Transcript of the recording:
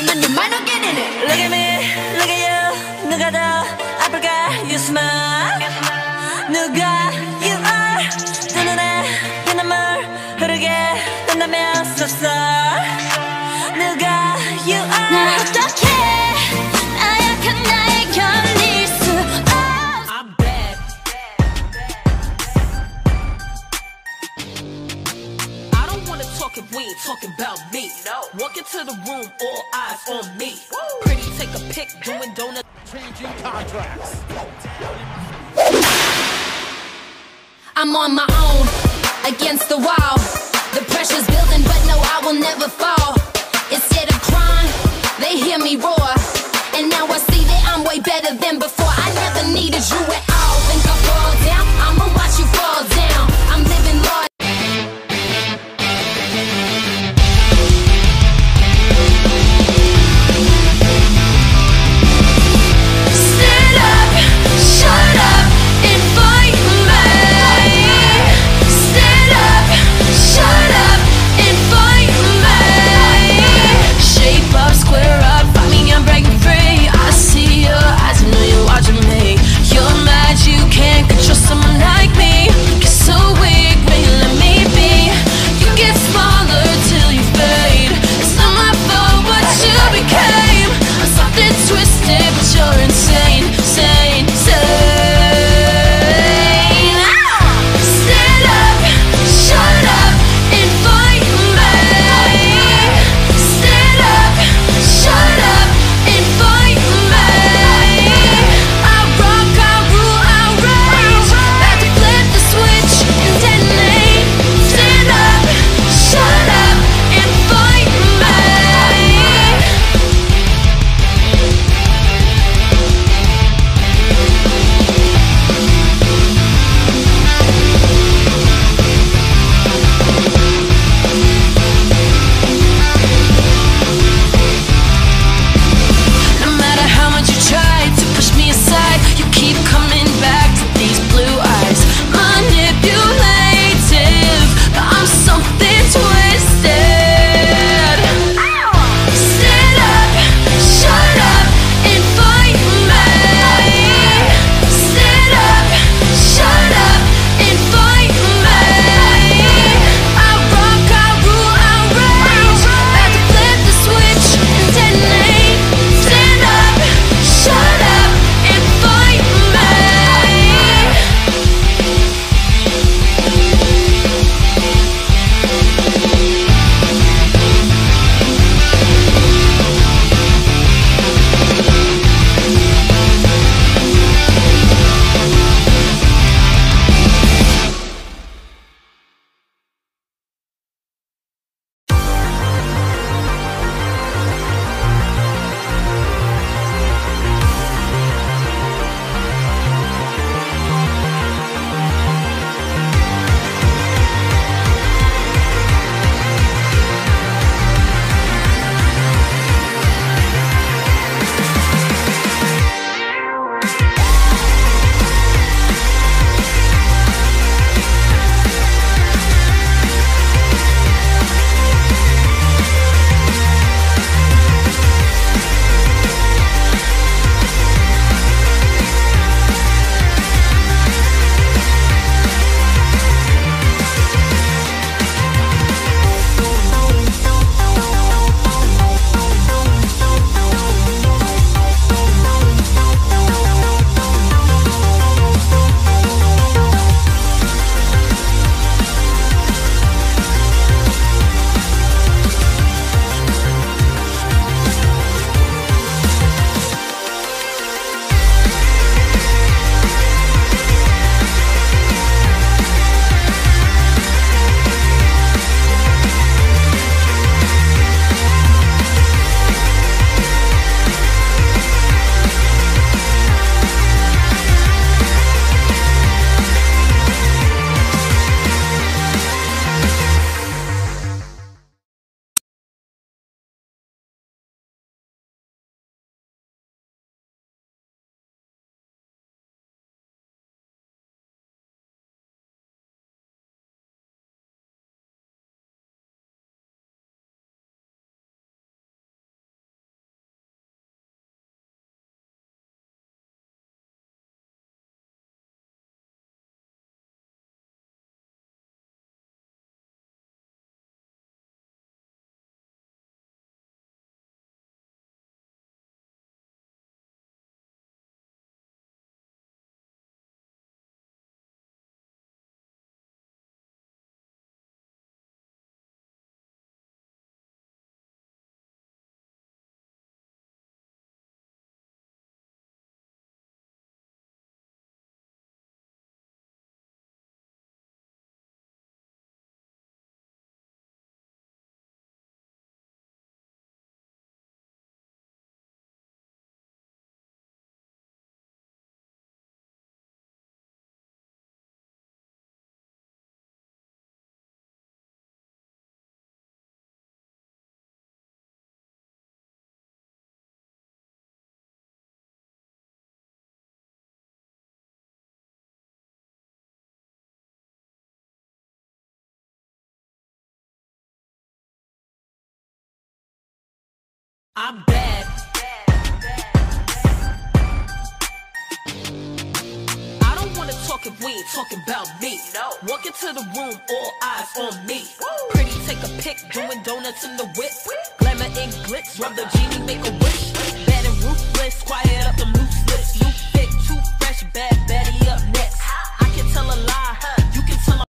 넌 you might not get in it. Look at me, look at you. 누가 더 아플까? You smile. 누가 you are. 두 눈에 피눈물 흐르게 된다면 so sorry. 누가 you are. 날 어떻게 나약한 나에 견딜 수 없어. I'm bad. I don't wanna talk if we ain't talking about me. No. Walk into the room, all eyes on me. Pretty, take a pic, doing donuts. Changing contracts. I'm on my own, against the wall. The pressure's building, but no, I will never fall. Instead of crying, they hear me roar. And now I see that I'm way better than before. I never needed you at all. Think I fall down? I'ma watch you fall down. I'm living large. Stand up, shut up, and fight me. Stand up, shut up, and fight me. Shape up, square up, find me, I'm breaking free. I see your eyes, I know you're watching me. You're I'm bad. I don't wanna talk if we ain't talking about me. No. Walk into the room, all eyes on me. Woo. Pretty, take a pic, doing donuts in the whip. Glamour and glitz, rub the G